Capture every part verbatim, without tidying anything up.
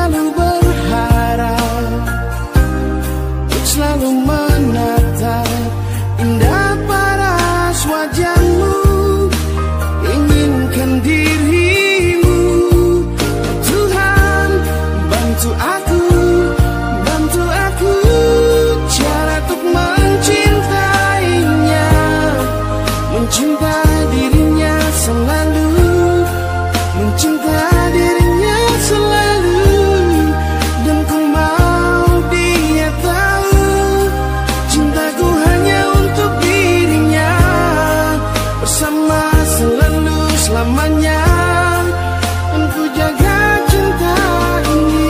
selalu berharap, untuk selalu menatap indah paras wajahmu, inginkan dirimu. Tuhan, bantu aku, bantu aku cara untuk mencintainya, mencintai dirinya selalu, mencinta dirinya selalu. Dan ku mau dia tahu cintaku hanya untuk dirinya, bersama selalu selamanya. Dan ku jaga cinta ini.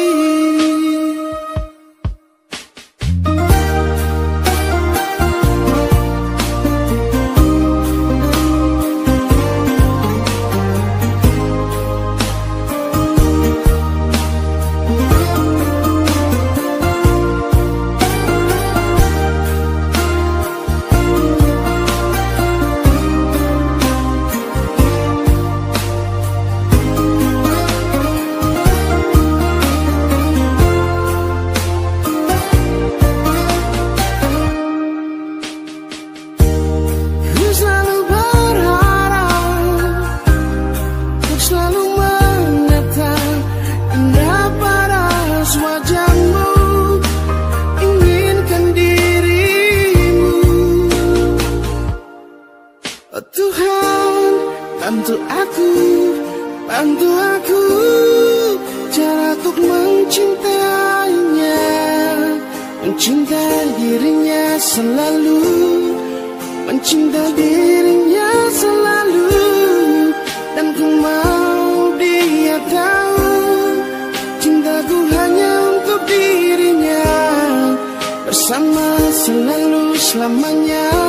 Ku selalu berharap, ku selalu menatap indah paras wajahmu, inginkan dirimu. Oh Tuhan, bantu aku, bantu aku cara untuk mencintainya, mencintai dirinya selalu, mencinta dirinya selalu. Dan ku mau dia tahu cintaku hanya untuk dirinya, bersama selalu selamanya.